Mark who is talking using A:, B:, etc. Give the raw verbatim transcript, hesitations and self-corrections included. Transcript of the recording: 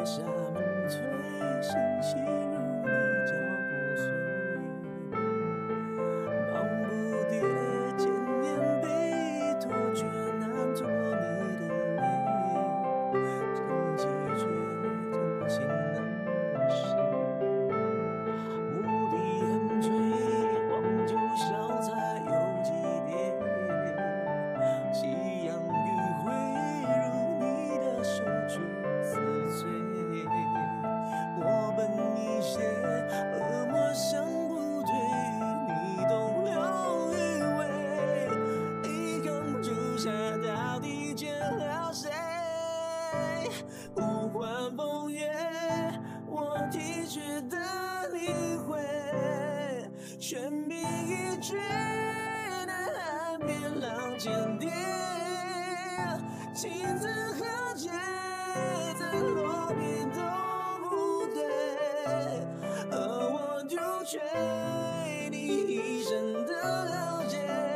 A: 下门推，信息如你脚步碎，忙不迭，见面被拖，却难脱你的泪，真迹却真心难舍。目的很追，黄酒小菜有几碟，夕阳余晖如你的手却似醉。我笨一些，恶魔想不对，你懂了余味，一缸酒下到底见了谁？呼唤风月，我体恤的理会，悬笔一句，南海变浪间跌，情字和解，怎落笔都不对，而我就缺你一生的了解。